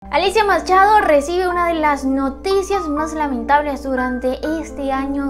Alicia Machado recibe una de las noticias más lamentables durante este año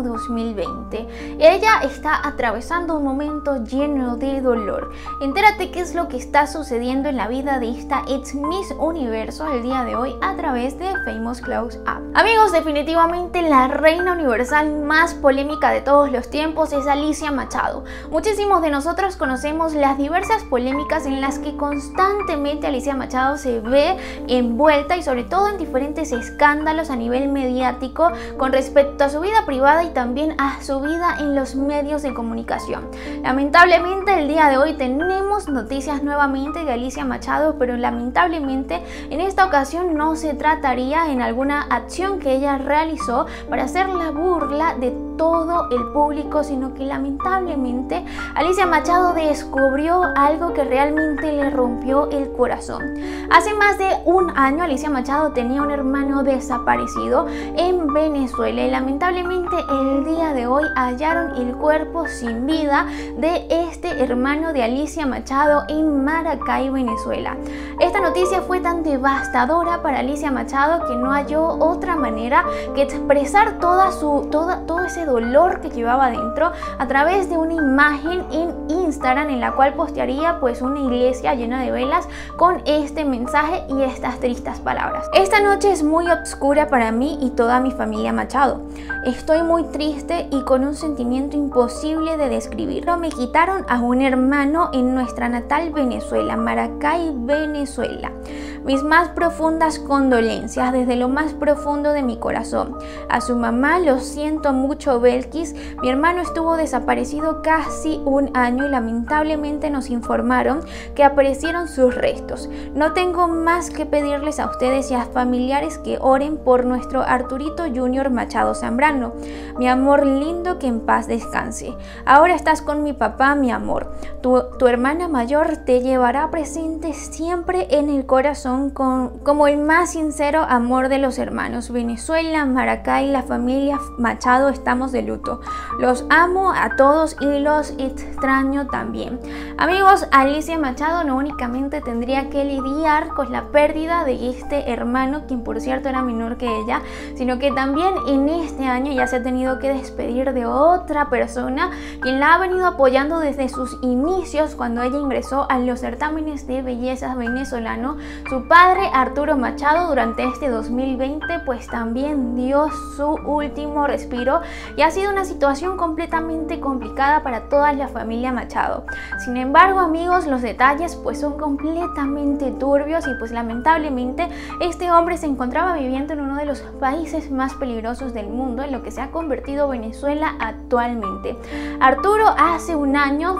2020. Ella está atravesando un momento lleno de dolor. Entérate qué es lo que está sucediendo en la vida de esta ex Miss Universo el día de hoy a través de Famous Close Up. Amigos, definitivamente la reina universal más polémica de todos los tiempos es Alicia Machado. Muchísimos de nosotros conocemos las diversas polémicas en las que constantemente Alicia Machado se ve envuelta y sobre todo en diferentes escándalos a nivel mediático con respecto a su vida privada y también a su vida en los medios de comunicación. Lamentablemente el día de hoy tenemos noticias nuevamente de Alicia Machado, pero lamentablemente en esta ocasión no se trataría en alguna acción que ella realizó para hacer la burla de todo el público, sino que lamentablemente Alicia Machado descubrió algo que realmente le rompió el corazón. Hace más de un año Alicia Machado tenía un hermano desaparecido en Venezuela y lamentablemente el día de hoy hallaron el cuerpo sin vida de este hermano de Alicia Machado en Maracay, Venezuela. Esta noticia fue tan devastadora para Alicia Machado que no halló otra manera que expresar todo ese dolor que llevaba dentro a través de una imagen en Instagram en la cual postearía pues una iglesia llena de velas con este mensaje y estas tristes palabras. Esta noche es muy oscura para mí y toda mi familia Machado. Estoy muy triste y con un sentimiento imposible de describir. Me quitaron a un hermano en nuestra natal Venezuela, Maracay, Venezuela. Mis más profundas condolencias desde lo más profundo de mi corazón. A su mamá, lo siento mucho, Belkis. Mi hermano estuvo desaparecido casi un año y lamentablemente nos informaron que aparecieron sus restos. No tengo más que pedirles a ustedes y a familiares que oren por nuestro Arturito Junior Machado Zambrano. Mi amor lindo, que en paz descanse. Ahora estás con mi papá, mi amor. Tu hermana mayor te llevará presente siempre en el corazón como el más sincero amor de los hermanos. Venezuela, Maracay, la familia Machado estamos de luto. Los amo a todos y los extraño también. Amigos, Alicia Machado no únicamente tendría que lidiar con la pérdida de este hermano, quien por cierto era menor que ella, sino que también en este año ya se ha tenido que despedir de otra persona quien la ha venido apoyando desde sus inicios cuando ella ingresó a los certámenes de belleza venezolano. Su padre, Arturo Machado, durante este 2020 pues también dio su último respiro y ha sido una situación completamente complicada para toda la familia Machado. Sin embargo, amigos, los detalles pues son completamente turbios y pues lamentablemente este hombre se encontraba viviendo en uno de los países más peligrosos del mundo, en lo que se ha convertido Venezuela actualmente. Arturo hace un año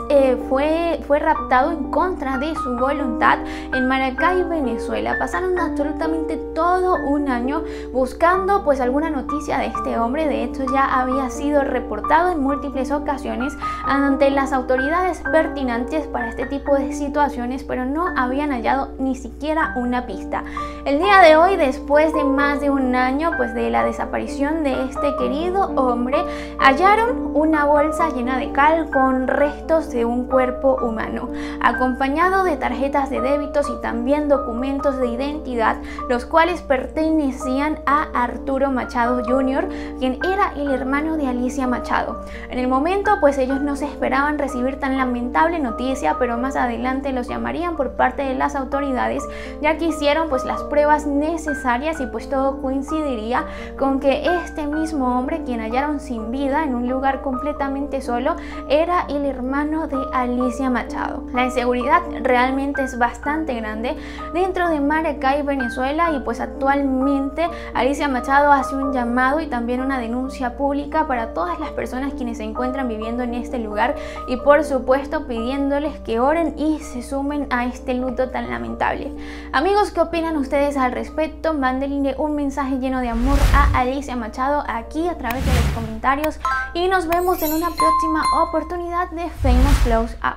fue raptado en contra de su voluntad en Maracay, Venezuela. Pasaron absolutamente todo un año buscando pues alguna noticia de este hombre. De hecho ya había sido reportado en múltiples ocasiones ante las autoridades pertinentes para este tipo de situaciones, pero no habían hallado ni siquiera una pista. El día de hoy, después de más de un año pues de la desaparición de este querido hombre, hallaron una bolsa llena de cal con restos de un cuerpo humano, acompañado de tarjetas de débitos y también documentos de identidad, los cuales pertenecían a Arturo Machado Jr., quien era el hermano de Alicia Machado. En el momento pues ellos no se esperaban recibir tan lamentable noticia, pero más adelante los llamarían por parte de las autoridades, ya que hicieron pues las pruebas necesarias y pues todo coincidiría con que este mismo hombre, quien hallaron sin vida en un lugar completamente solo, era el hermano de Alicia Machado. La inseguridad realmente es bastante grande dentro de Maracay, Venezuela, y pues actualmente Alicia Machado hace un llamado y también una denuncia pública para todas las personas quienes se encuentran viviendo en este lugar y por supuesto pidiéndoles que oren y se sumen a este luto tan lamentable. Amigos, ¿qué opinan ustedes al respecto? Mándenle un mensaje lleno de amor a Alicia Machado aquí a través de los comentarios y nos vemos en una próxima oportunidad de Famous Close Up.